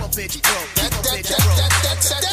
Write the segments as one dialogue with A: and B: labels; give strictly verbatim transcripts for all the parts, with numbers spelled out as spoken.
A: on Benji broke. That that that that that's that.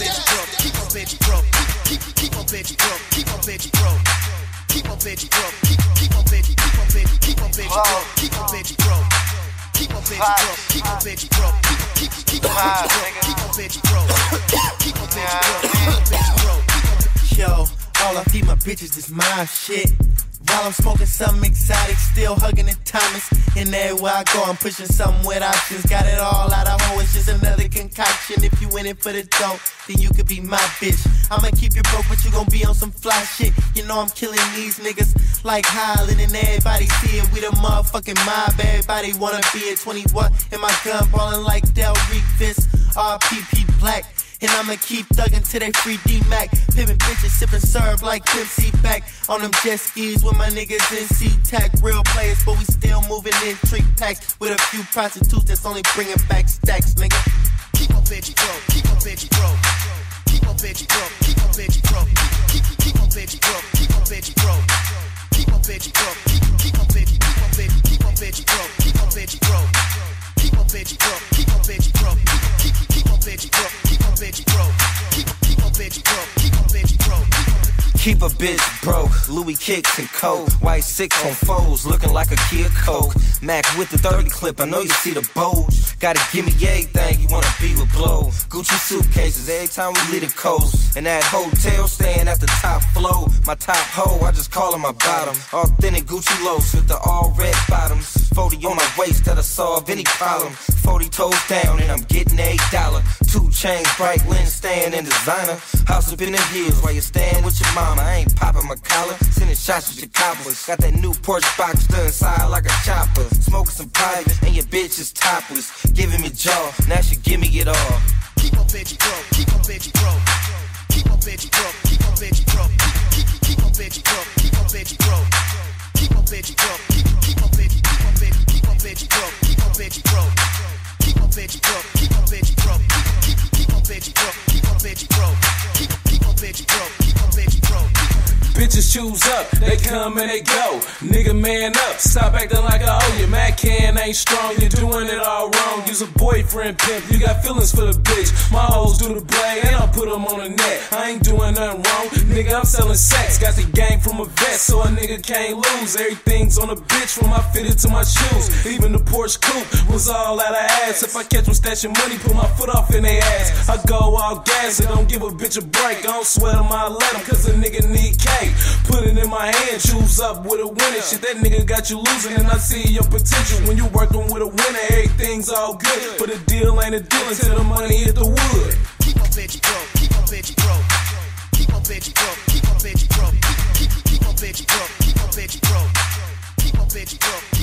A: Keep on Benji broke. Keep keep on Benji broke. Keep on Benji broke. Keep on Benji broke. Keep keep on Benji. Keep on Benji. Keep on Benji broke. Keep on Benji broke. Keep on Benji broke. Keep on Benji broke. Keep keep keep on Benji broke. Keep on Benji broke. Keep on Benji broke. Keep on Benji broke.
B: Yo, all I feed my bitches is my shit. While I'm smoking something exotic, still hugging the Thomas. And everywhere I go, I'm pushing something with options. Got it all out of home, it's just another concoction. If you in it for the dough, then you could be my bitch. I'ma keep you broke, but you gon' be on some fly shit. You know I'm killing these niggas like Highland, and everybody see it. We the motherfucking mob, everybody wanna be it. twenty-one in my gun, ballin' like Del Revis, R P P Black. And I'ma keep thuggin' till they free D-Mac. Pimpin' bitches, sippin' serve like Pimp C back. On them jet skis with my niggas in C-Tac. Real players, but we still moving in trick packs. With a few prostitutes that's only bringing back stacks, nigga.
A: Keep on Benji broke, keep on Benji broke. Keep on Benji broke, keep on Benji broke. Keep, keep, keep on Benji broke, keep on Benji broke. Keep on Benji broke, keep, keep on Benji, keep on Benji, keep on Benji broke. Keep on Benji broke. Keep on Benji broke, keep on Benji broke. Keep, keep, keep on Benji broke. Keep on Benji broke. Keep, keep on Benji broke. Keep on Benji broke.
C: Keep a bitch broke, Louis kicks and coke. White six on foes, looking like a Kia Coke. Mac with the thirty clip, I know you see the bulge. Gotta give me everything you wanna be with blow. Gucci suitcases every time we leave the coast. And that hotel staying at the top floor. My top hoe, I just call her my bottom. Authentic Gucci lows with the all red bottoms. forty on my waist that'll solve any problem. forty toes down and I'm getting eight dollar. Two chains, bright lens, staying in designer. House up in the hills while you staying with your mama. I ain't popping my collar, sending shots with your coppers. Got that new Porsche box done inside like a chopper. Smoking some pipe and your bitch is topless. Giving me jaw, now she give me it all.
A: Keep on Benji broke, keep on Benji broke. Keep on Benji broke, keep on Benji broke. Keep, keep, keep on Benji broke, keep on Benji broke. Keep on Benji broke, keep, keep on Benji, keep on Benji, keep on Benji broke, keep on Benji broke. Keep on Benji broke, keep on Benji broke. Keep, keep, keep on Benji broke, keep on Benji broke. Keep, keep on Benji broke, keep on Benji broke.
D: Bitches choose up, they come and they go. Nigga man up, stop acting like I owe you. Mac can ain't strong, you're doing it all wrong. You's a boyfriend pimp, you got feelings for the bitch. My hoes do the blade and I put them on the net. I ain't doing nothing wrong, nigga I'm selling sex. Got the game from a vest so a nigga can't lose. Everything's on a bitch from my fitted to my shoes. Even the Porsche coupe was all out of ass. If I catch them stashing money, put my foot off in their ass. I go all gas and don't give a bitch a break. I don't sweat them, I let them cause a nigga need cake. Put it in my hand, choose up with a winner. Shit, that nigga got you losing, and I see your potential. When you working with a winner, everything's all good. But a deal ain't a deal until the money hit the wood.
A: Keep on Benji broke, keep on Benji broke. Keep on Benji broke, keep on Benji broke. Keep, keep, keep on Benji broke, keep on Benji broke. Keep on Benji broke.